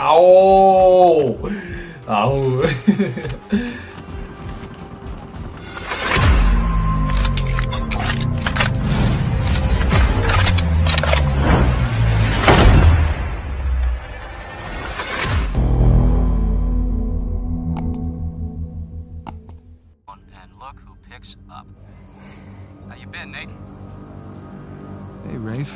Ow. Up. How you been, Nate? Hey, Rafe.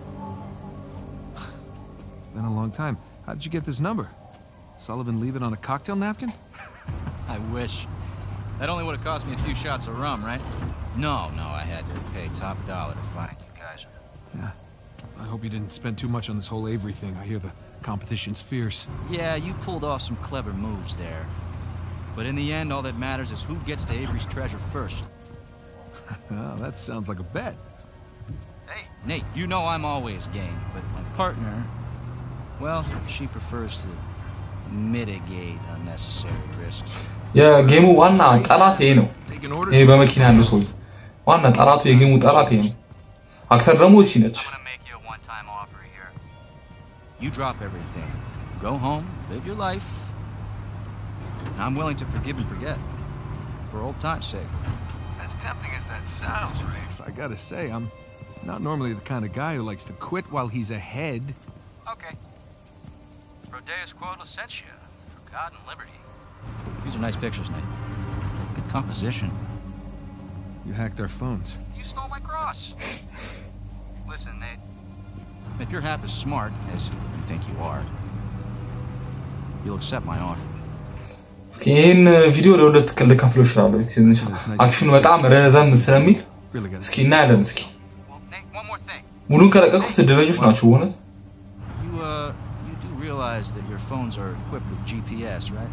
Been a long time. How'd you get this number? Sullivan leave it on a cocktail napkin? I wish. That only would have cost me a few shots of rum, right? No, I had to pay top dollar to find you guys. Yeah. I hope you didn't spend too much on this whole Avery thing. I hear the competition's fierce. Yeah, you pulled off some clever moves there. But in the end, all that matters is who gets to Avery's treasure first. Oh, that sounds like a bet. Hey, Nate, you know I'm always game, but my partner, well, she prefers to mitigate unnecessary risks. Yeah, game one now. طلعت هنا. إيه بمكينة عنده صوي. وانا طلعت في game طلعت هنا. أكثر رموت شينتش. I'm gonna make you a one-time offer here. You drop everything, go home, live your life. I'm willing to forgive and forget, for old time's sake. As tempting as that sounds, Rafe. I gotta say, I'm not normally the kind of guy who likes to quit while he's ahead. Okay. Prodeus Quota sent you for God and liberty. These are nice pictures, Nate. Good composition. You hacked our phones. You stole my cross. Listen, Nate. If you're half as smart as you think you are, you'll accept my offer. سكين فيديو لو اللي كفلو شرالو تنش أكشن مطعم رزم سلامي سكين نعلم سكين مولون كلا كأخذ الدرجة شو نشوفونه You do realize that your phones are equipped with GPS, right?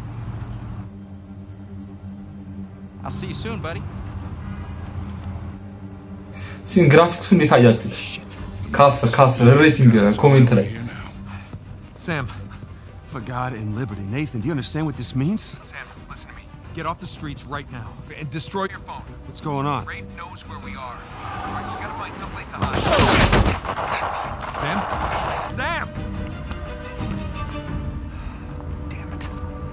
I'll see you soon, buddy. سين graphics اللي تعيطت كاسر الريتنج كومنت لي Sam, for God and liberty. Nathan, do you understand what this means? Sam, listen to me. Get off the streets right now and destroy Your phone. What's going on? Rafe knows where we are. You gotta find someplace to hide. Sam? Sam! Damn it.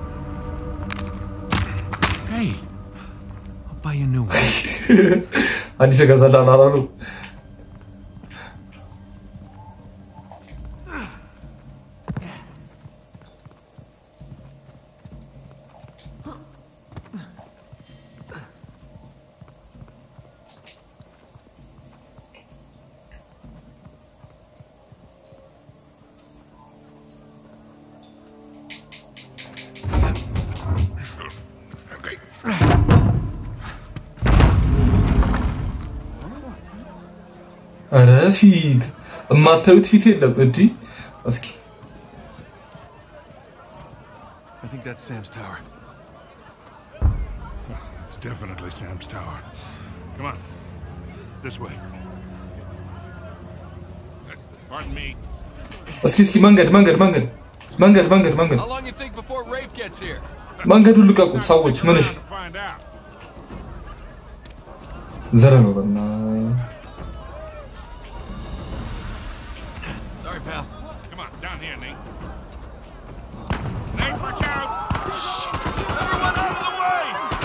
Hey, I'll buy you a new one. أني سكذا لا لا رافيد ما توت في تيلا بدي اسكي I think that's Sam's tower. It's definitely Sam's tower. Come on. This way. Pardon me. اسكي منقد How long you think before Rafe gets here? منقد لك تصوت منش زلمه بنا Sorry, pal. Come on, down here, Nate. Nate, watch out! Shit! Everyone out of the way!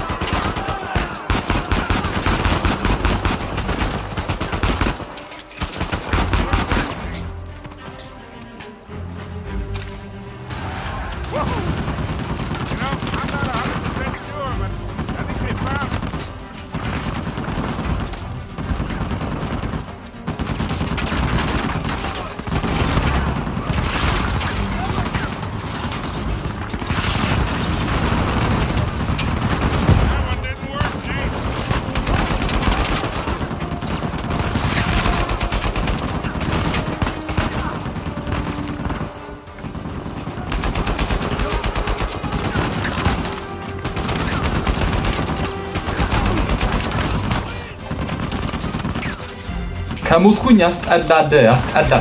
Whoa! You know, I'm not 100% sure, but I think they found it. That one didn't work, Nate. كموتكون يستعداد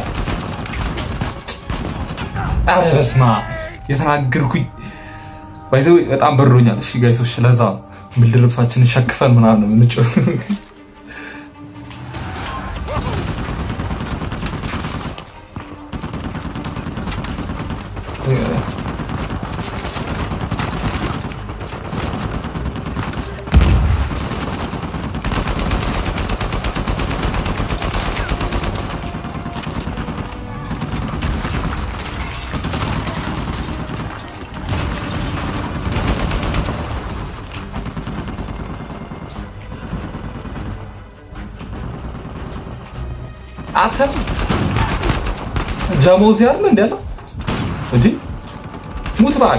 أنا بسمع يتناقركوي بايزوي በጣም በሮኛል እሺ ጋይሶች ለዛ ምን ልብሳችንን ሸክፈን ምናምን ምንጭው አተር ጃሞዚ አይደል እንዴ ያለው እንዴ ሙት ባክ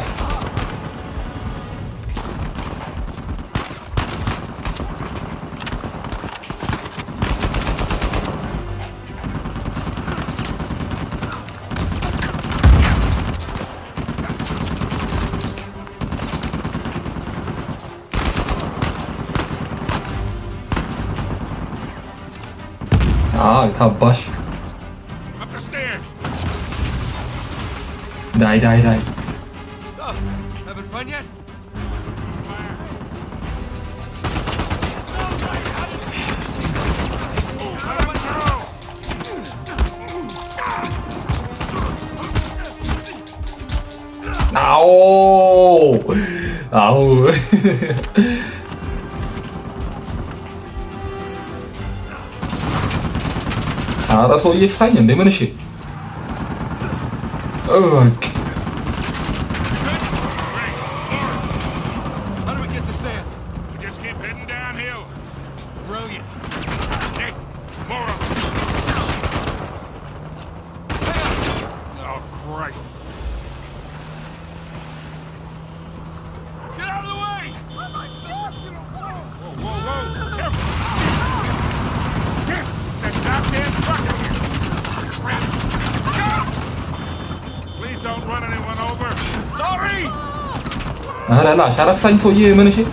ታባሽ Up the stairs. ዳይ So, having fun yet? አዎ ኧረ ሰውዬ ፍታኝ እንዴ ምን እሺ How do we get to Sam? We just keep heading downhill. Brilliant. Nate, more of them. Oh, Christ. Get out of the way! Whoa. Careful. Here, it's that goddamn truck in here. Crap. Please don't run anyone over. Sorry! ኧረ ላሽ ኧረ ፍታኝ ሰውዬ ምን እሺ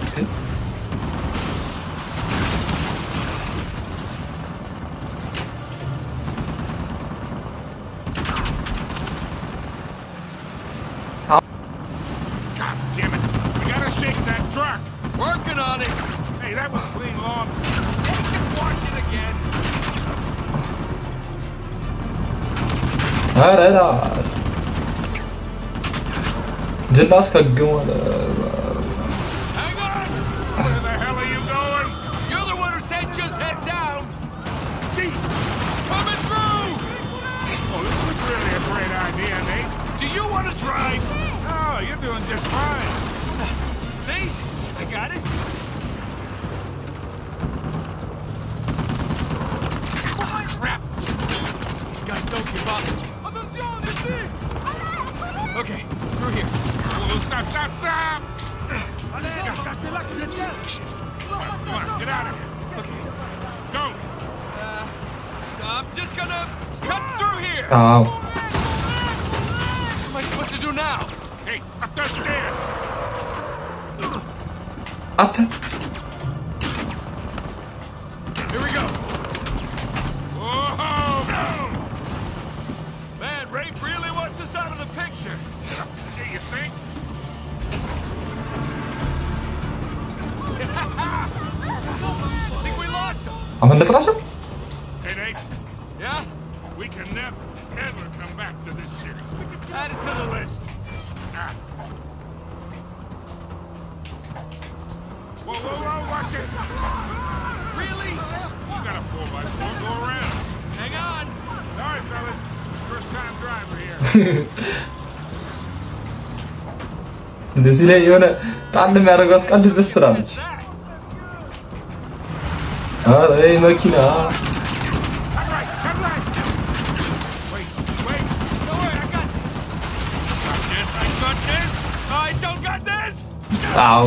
God damn it. We gotta shake that truck. Working on it! Hey, that was clean lawn. Take it, wash it again! ኧረ ላሽ ጅላስ ከግሟል Hang on! Where the hell are you going? You're the one who said just head down! Jeez. Coming through! Oh, this was really a great idea, Nate. Do you want to drive? Oh, you're doing just fine. See? I got it. Crap! These guys don't give up. Okay, through here. Whoa, stop! Stick shift. Come on, get out of here. Okay. Go. I'm just gonna cut through here. አዎ What am I supposed to do now? Hey, up the stairs. አተ Here we go. Whoa! Man, Rafe really wants us out of the picture. Hey, you think? I think we lost him. አመለጥናቸው Hey, Nate, Yeah? we can never, ever come back to this city. Add it to the list. Ah. Whoa, watch it! Really? You got a 4x4, go around. Hang on. Sorry, fellas. First time driver here. እንደዚህ ላይ የሆነ ጣል የሚያደርጋት ቀልድ ደስ ትላለች ኧረ መኪና Turn right. Wait. No way, I got this. Got this. I don't got this. አዎ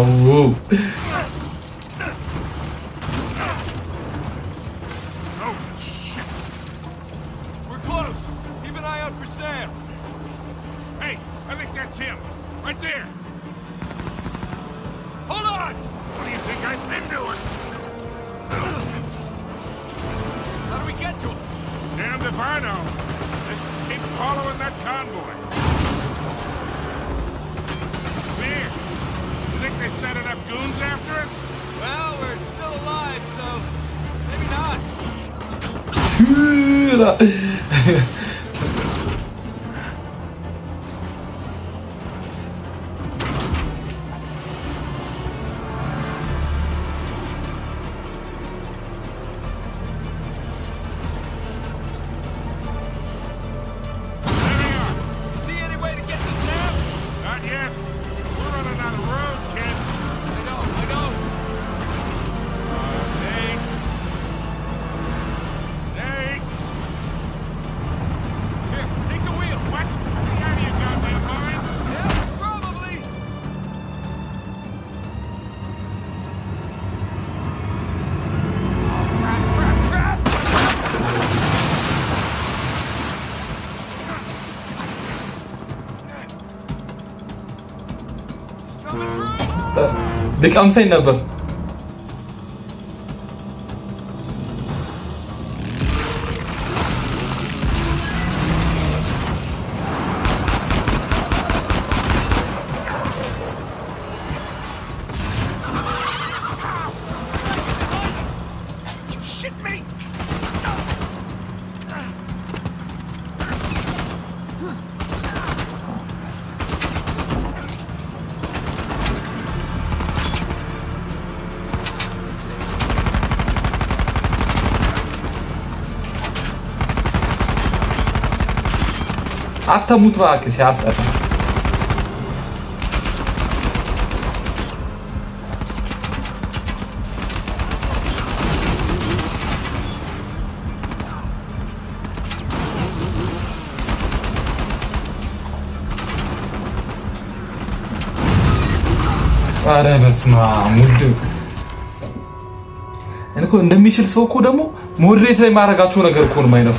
Oh, shit. We're close. Keep an eye out for Sam. Hey, I think that's him. Right there. Hold on. What do you think I've been doing? How do we get to him? Damned if I know. Let's keep following that convoy. Here. You think they set enough goons after us? Well, we're still alive, so maybe not. There they are. You see any way to get to Sam? Not yet. We're running out of road, kid. I know. Nate. ልቀምሰኝ ነበር አተሙት ባክ ሲያስጠራ አረ በስማ ሙድ እንኮ እንደሚችል ሰው እኮ ደግሞ ሞዴሬት ላይ ማረጋቸው ነገር እኮ ነው ማይነፍ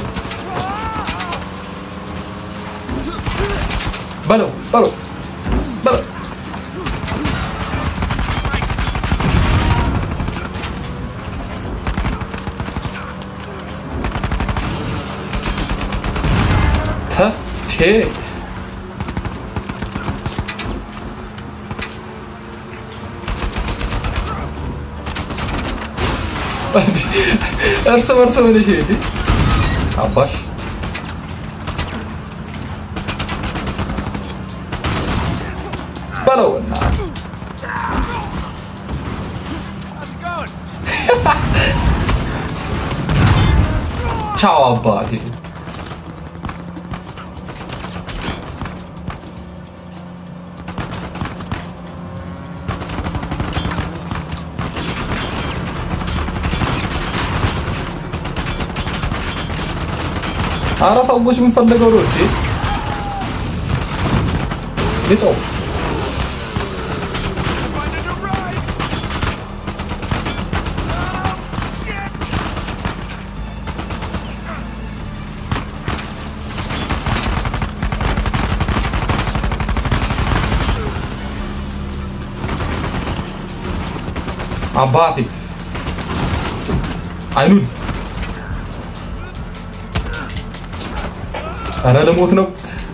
በለው ቴ እርስ በርስ ምን ይሄ አባሽ በለውና ቻው አባቴ አራ ሰዎች ምን ፈልገው ነው እሺ ጌቶ አባቴ አይኑን አረ ለሞት ነው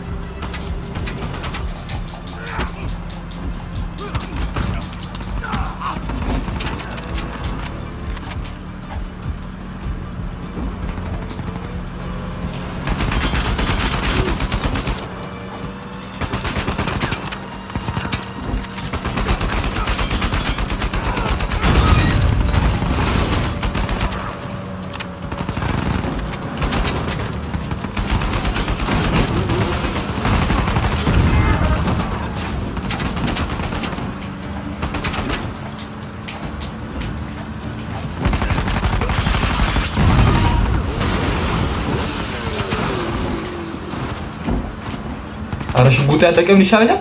አረ ሽጉጥ ያለቀም ይሻላል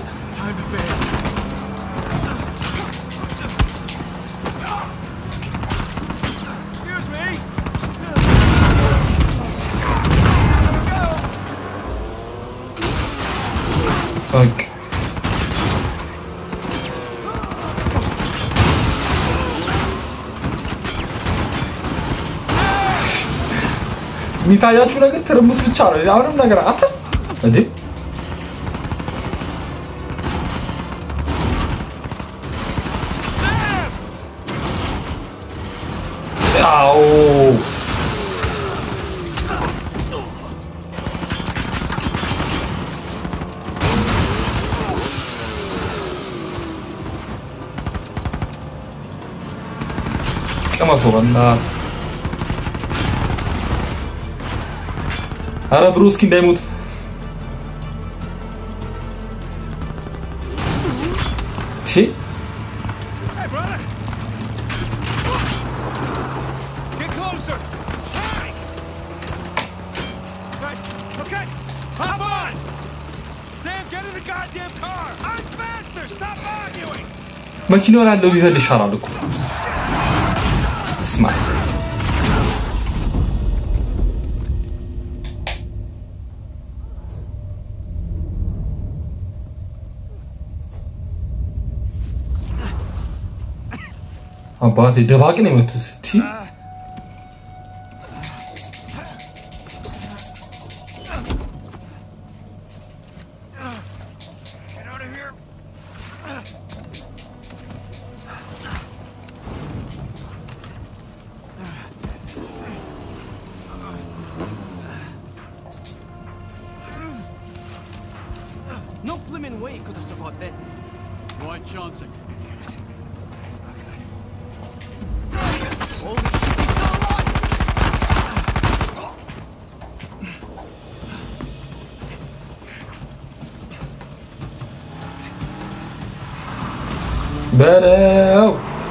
ኦኬ ሚታያችሁ ነገር ትርምስ ብቻ ነው አሁንም ነገር አታ እንዴ አው ከማሶ ወላ አረ ብሩስኪ እንዳይሞት ቲ መኪናው ላይ ያለው ይዘል ይሻላል እኮ ስማ አባቴ ደባቂ ነው የመቱት ቲ No blimmin' way he could have survived that. Why chancing? Holy shit, he's still alive! በለው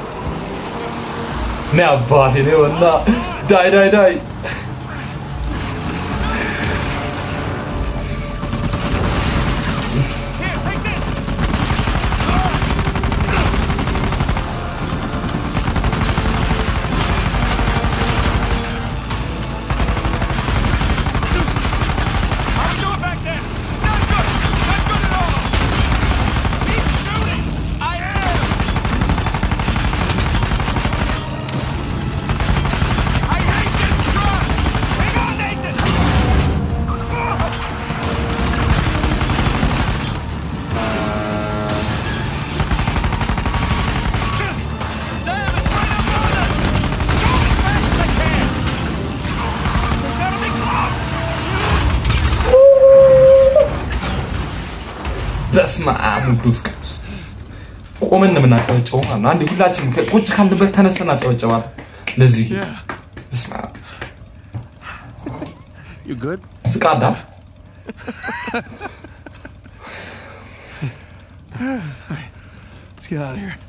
ና አባቴ ነው እና ዳይ በስመ አብ ቅዱስ ቅዱስ ቆመን ነው የምናጨበጨበው ማለት ነው አንዴ ሁላችንም ቁጭ ካልንበት ተነስተን አጨበጨባለን ለዚህ በስመ አብ You good? ስቃዳ Let's get out of here.